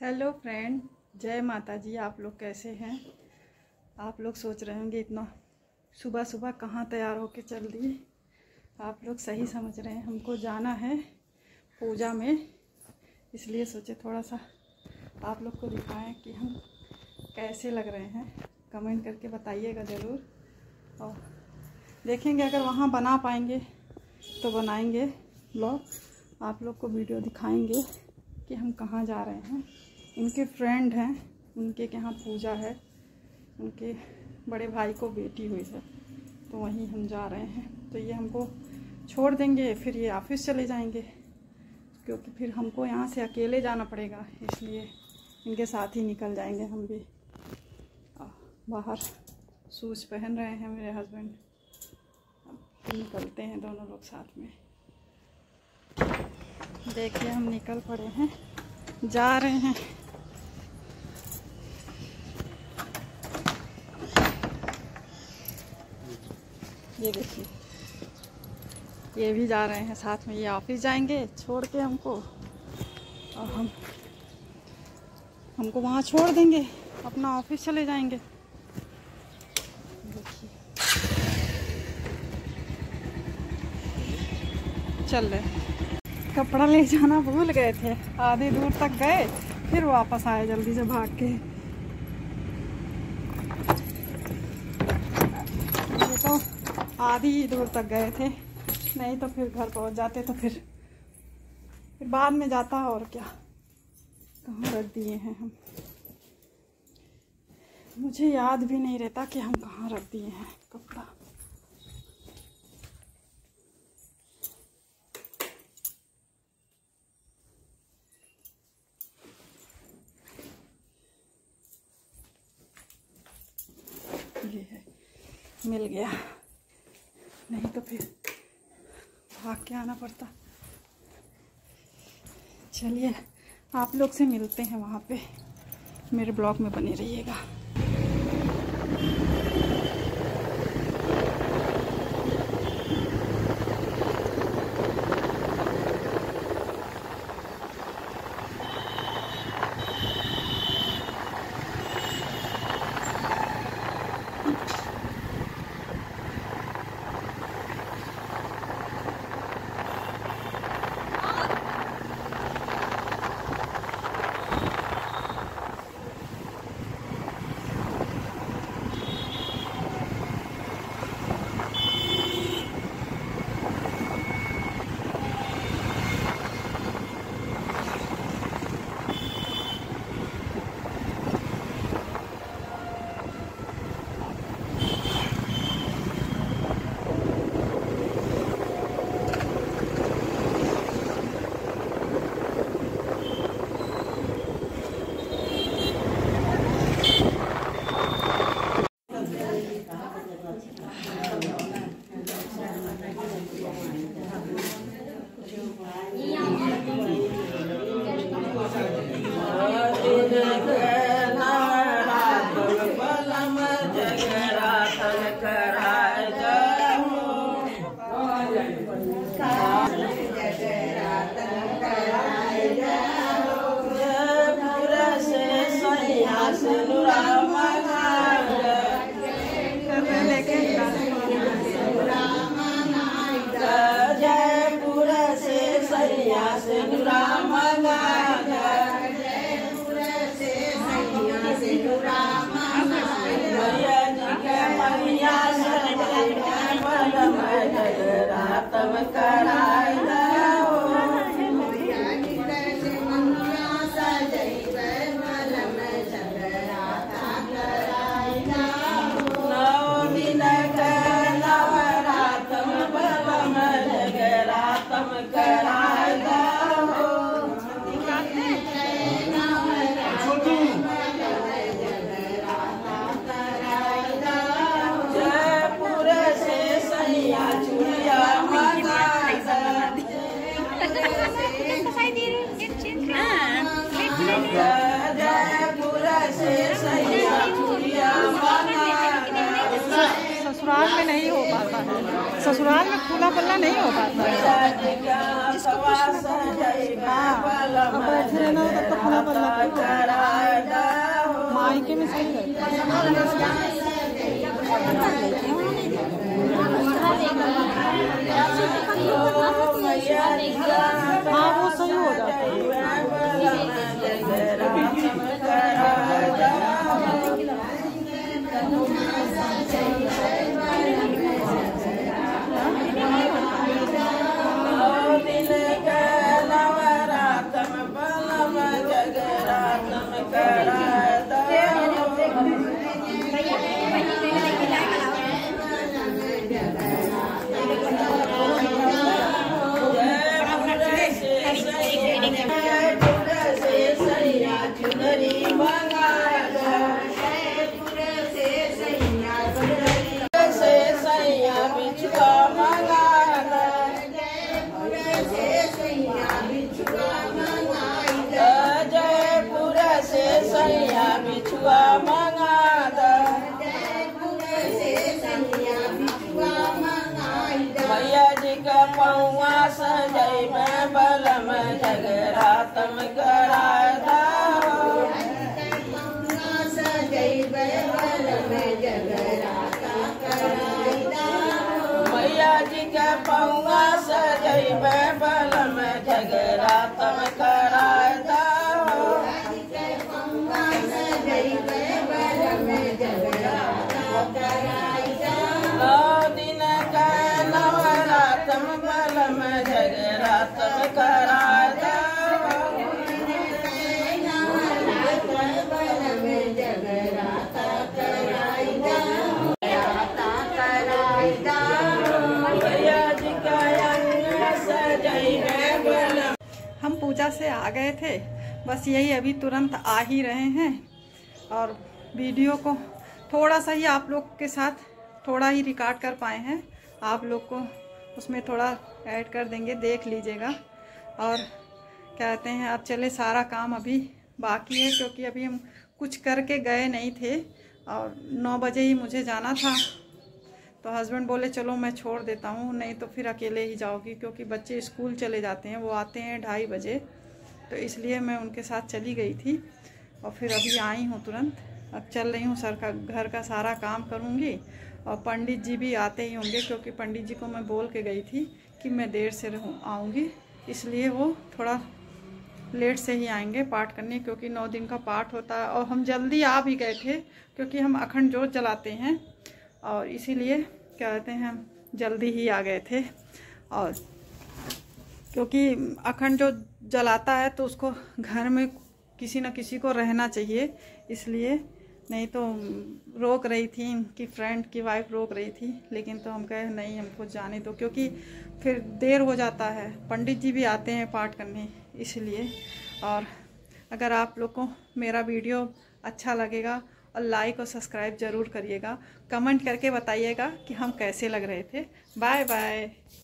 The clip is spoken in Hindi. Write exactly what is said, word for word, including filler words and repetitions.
हेलो फ्रेंड, जय माता जी। आप लोग कैसे हैं? आप लोग सोच रहे होंगे इतना सुबह सुबह कहाँ तैयार होके चल दिए। आप लोग सही समझ रहे हैं, हमको जाना है पूजा में, इसलिए सोचे थोड़ा सा आप लोग को दिखाएं कि हम कैसे लग रहे हैं। कमेंट करके बताइएगा ज़रूर, और देखेंगे अगर वहाँ बना पाएंगे तो बनाएंगे ब्लॉग, आप लोग को वीडियो दिखाएंगे कि हम कहाँ जा रहे हैं। इनके फ्रेंड हैं, उनके यहाँ पूजा है, उनके बड़े भाई को बेटी हुई है, तो वहीं हम जा रहे हैं। तो ये हमको छोड़ देंगे, फिर ये ऑफिस चले जाएंगे, क्योंकि फिर हमको यहाँ से अकेले जाना पड़ेगा, इसलिए इनके साथ ही निकल जाएंगे हम भी। बाहर शूज़ पहन रहे हैं मेरे हस्बैंड, अब निकलते हैं दोनों लोग साथ में। देखिए हम निकल पड़े हैं, जा रहे हैं। ये देखिए, ये भी जा रहे हैं साथ में। ये ऑफिस जाएंगे छोड़ के हमको, और हम हमको वहाँ छोड़ देंगे, अपना ऑफिस चले जाएंगे। देखिए चल रहे, कपड़ा ले जाना भूल गए थे, आधी दूर तक गए, फिर वापस आए जल्दी से भाग के। ये तो आधी ही दूर तक गए थे, नहीं तो फिर घर पहुंच जाते, तो फिर फिर बाद में जाता। और क्या, कहाँ रख दिए हैं हम, मुझे याद भी नहीं रहता कि हम कहाँ रख दिए हैं कपड़ा। ये है, मिल गया, नहीं तो फिर भाग के आना पड़ता। चलिए आप लोग से मिलते हैं वहाँ पे, मेरे ब्लॉग में बने रहिएगा। ससुराल में नहीं हो पाता है, ससुराल में खुला पल्ला नहीं हो पाता है। जिसको हाँ, अब बैठे रहना तब तो खुला पल्ला। छोटे में सही रहता है। हाँ वो सही हो जाता है। भैया जी का पौआ सजई में बलम जगरातम करादा भैया जी का पौआ सजई में बलम जगरातम करादा दिन का नवरातम बलम जगरातम करादा हम पूजा से आ गए थे, बस यही अभी तुरंत आ ही रहे हैं और वीडियो को थोड़ा सा ही आप लोग के साथ थोड़ा ही रिकॉर्ड कर पाए हैं। आप लोग को उसमें थोड़ा ऐड कर देंगे, देख लीजिएगा। और कहते हैं अब चले, सारा काम अभी बाकी है क्योंकि अभी हम कुछ करके गए नहीं थे और नौ बजे ही मुझे जाना था। तो हस्बैंड बोले चलो मैं छोड़ देता हूँ, नहीं तो फिर अकेले ही जाओगी, क्योंकि बच्चे स्कूल चले जाते हैं, वो आते हैं ढाई बजे। तो इसलिए मैं उनके साथ चली गई थी और फिर अभी आई हूँ तुरंत। अब चल रही हूँ, सर का घर का सारा काम करूँगी और पंडित जी भी आते ही होंगे, क्योंकि पंडित जी को मैं बोल के गई थी कि मैं देर से रहूँ आऊँगी, इसलिए वो थोड़ा लेट से ही आएंगे पाठ करने, क्योंकि नौ दिन का पाठ होता है। और हम जल्दी आ भी गए थे क्योंकि हम अखंड जोत जलाते हैं और इसीलिए क्या कहते हैं हम जल्दी ही आ गए थे। और क्योंकि अखंड जोत जलाता है तो उसको घर में किसी न किसी को रहना चाहिए, इसलिए। नहीं तो रोक रही थी, इनकी फ्रेंड की वाइफ रोक रही थी, लेकिन तो हम कहे नहीं हमको जाने दो, क्योंकि फिर देर हो जाता है, पंडित जी भी आते हैं पाठ करने, इसलिए। और अगर आप लोग को मेरा वीडियो अच्छा लगेगा और लाइक और सब्सक्राइब ज़रूर करिएगा, कमेंट करके बताइएगा कि हम कैसे लग रहे थे। Bye bye.